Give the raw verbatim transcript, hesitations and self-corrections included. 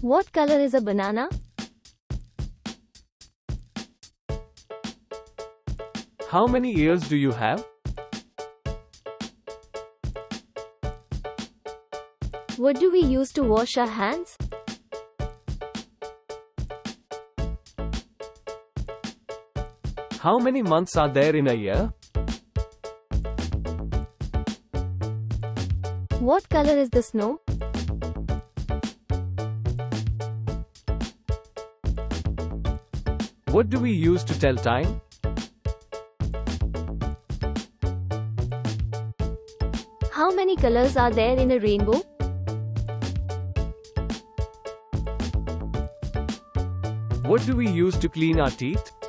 What color is a banana? How many ears do you have? What do we use to wash our hands? How many months are there in a year? What color is the snow? What do we use to tell time? How many colors are there in a rainbow? What do we use to clean our teeth?